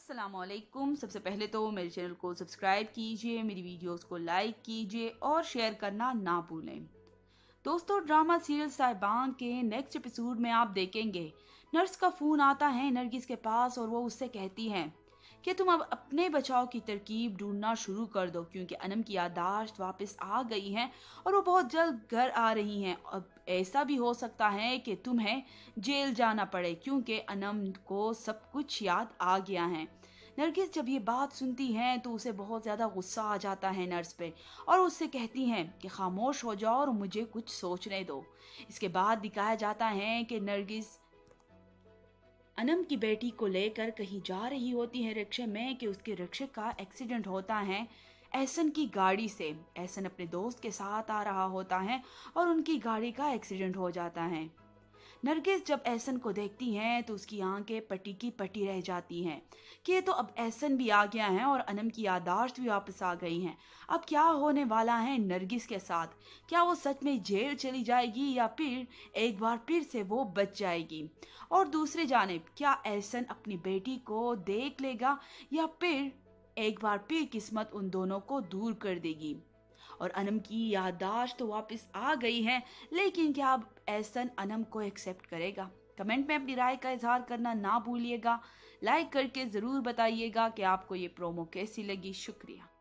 अस्सलामुअलैकुम। सबसे पहले तो मेरे चैनल को सब्सक्राइब कीजिए, मेरी वीडियोस को लाइक कीजिए और शेयर करना ना भूलें। दोस्तों, ड्रामा सीरियल साहिबान के नेक्स्ट एपिसोड में आप देखेंगे नर्स का फोन आता है नरगिस के पास और वो उससे कहती हैं कि तुम अब अपने बचाव की तरकीब ढूंढना शुरू कर दो, क्योंकि अनम की याददाश्त वापस आ गई है और वो बहुत जल्द घर आ रही हैं। अब ऐसा भी हो सकता है कि तुम्हें जेल जाना पड़े, क्योंकि अनम को सब कुछ याद आ गया है। नरगिस जब ये बात सुनती हैं तो उसे बहुत ज़्यादा गुस्सा आ जाता है नर्स पे और उससे कहती हैं कि खामोश हो जाओ और मुझे कुछ सोचने दो। इसके बाद दिखाया जाता है कि नरगिस अनम की बेटी को लेकर कहीं जा रही होती है रिक्शे में कि उसके रिक्शे का एक्सीडेंट होता है एहसन की गाड़ी से। एहसन अपने दोस्त के साथ आ रहा होता है और उनकी गाड़ी का एक्सीडेंट हो जाता है। नरगिस जब एहसन को देखती हैं तो उसकी आंखें पटी की पटी रह जाती हैं कि ये तो अब एहसन भी आ गया है और अनम की याददाश्त भी वापस आ गई हैं। अब क्या होने वाला है नरगिस के साथ? क्या वो सच में जेल चली जाएगी या फिर एक बार फिर से वो बच जाएगी? और दूसरी जानिब क्या एहसन अपनी बेटी को देख लेगा या फिर एक बार फिर किस्मत उन दोनों को दूर कर देगी? और अनम की याददाश्त तो वापस आ गई है, लेकिन क्या अब एहसन अनम को एक्सेप्ट करेगा? कमेंट में अपनी राय का इजहार करना ना भूलिएगा। लाइक करके ज़रूर बताइएगा कि आपको ये प्रोमो कैसी लगी। शुक्रिया।